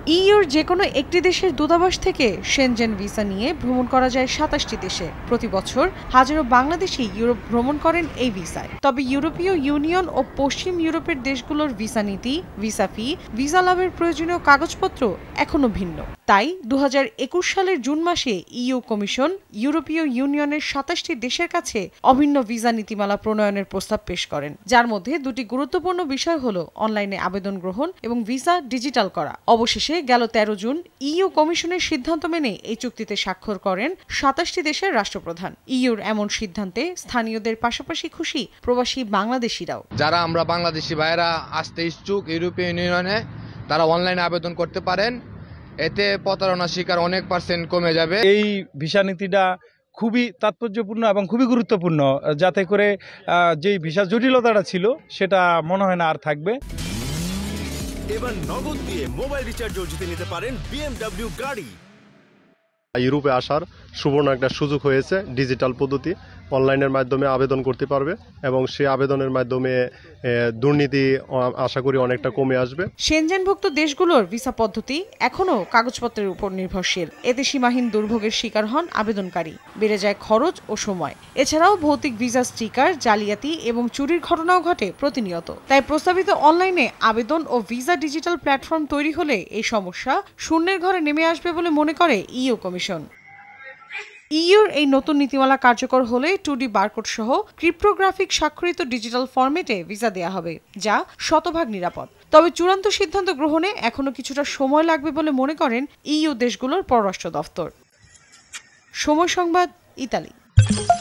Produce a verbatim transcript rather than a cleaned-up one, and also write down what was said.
ইইউর যে কোনো একটি দেশের দূতাবাস থেকে শেনজেন ভিসা নিয়ে ভ্রমণ করা যায় সাতাশটি দেশে। প্রতি বছর হাজারো বাংলাদেশি ইউরোপ ভ্রমণ করেন এই ভিসায়। তবে ইউরোপীয় ইউনিয়ন ও পশ্চিম ইউরোপের দেশগুলোর ভিসা নীতি, ভিসা ফি, ভিসা লাভের প্রয়োজনীয় কাগজপত্র এখনো ভিন্ন। তাই দু হাজার একুশ সালের জুন মাসে ইইউ কমিশন ইউরোপীয় ইউনিয়নের সাতাশটি দেশের কাছে অভিন্ন ভিসা নীতিমালা প্রণয়নের প্রস্তাব পেশ করেন, যার মধ্যে দুটি গুরুত্বপূর্ণ বিষয় হল অনলাইনে আবেদন গ্রহণ এবং ভিসা ডিজিটাল করা। অবশেষে গেল তেরো জুন ইইউ কমিশনের সিদ্ধান্ত মেনে এই চুক্তিতে স্বাক্ষর করেন সাতাশটি দেশের রাষ্ট্রপ্রধান। ইইউর এমন সিদ্ধান্তে স্থানীয়দের পাশাপাশি খুশি প্রবাসী বাংলাদেশিরাও। যারা আমরা বাংলাদেশি ভাইরা আসতে ইচ্ছুক ইউরোপীয় ইউনিয়নে, তারা অনলাইনে আবেদন করতে পারেন। এতে প্রতারণা শিকার অনেক পার্সেন্ট কমে যাবে। এই ভিসা নীতিটা খুবই তাৎপর্যপূর্ণ এবং খুবই গুরুত্বপূর্ণ, যাতে করে যে ভিসা জটিলতাটা ছিল সেটা মনে হয় না আর থাকবে। এবার নগদ দিয়ে মোবাইল রিচার্জও জিতে নিতে পারেন বিএমডব্লিউ গাড়ি। ইউরোপে আসার সুবর্ণ একটা সুযোগ হয়েছে। ডিজিটাল পদ্ধতি অনলাইনের মাধ্যমে আবেদন করতে পারবে এবং সেই আবেদনের মাধ্যমে দুর্নীতি আশা করি অনেকটা কমে আসবে। শেনজেনভুক্ত দেশগুলোর ভিসা পদ্ধতি এখনো কাগজপত্রের উপর নির্ভরশীল। এতে সীমাহীন দুর্ভোগের শিকার হন আবেদনকারী, বেড়ে যায় খরচ ও সময়। এছাড়াও ভৌতিক ভিসা স্টিকার, জালিয়াতি এবং চুরির ঘটনাও ঘটে প্রতিনিয়ত। তাই প্রস্তাবিত অনলাইনে আবেদন ও ভিসা ডিজিটাল প্ল্যাটফর্ম তৈরি হলে এই সমস্যা শূন্যের ঘরে নেমে আসবে বলে মনে করে ইইউ কমিশন। ইইউর এই নতুন নীতিমালা কার্যকর হলে টু ডি বারকোড সহ ক্রিপ্টোগ্রাফিক স্বাক্ষরিত ডিজিটাল ফরম্যাটে ভিসা দেয়া হবে, যা শতভাগ নিরাপদ। তবে চূড়ান্ত সিদ্ধান্ত গ্রহণে এখনো কিছুটা সময় লাগবে বলে মনে করেন ইইউ দেশগুলোর পররাষ্ট্র দফতর। সময় সংবাদ, ইতালি।